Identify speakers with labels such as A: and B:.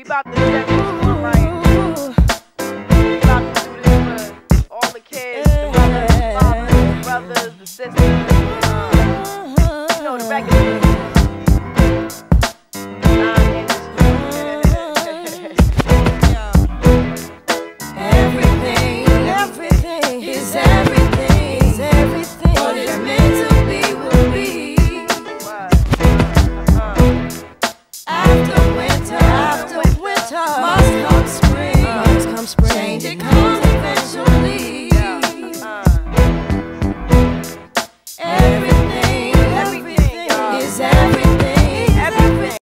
A: about to step into it right. We about to do this for all the kids, the mothers, the fathers, the brothers, the sisters. You know the regular.
B: Everything is everything. What is meant to be will be. After winter, must come spring. Change it.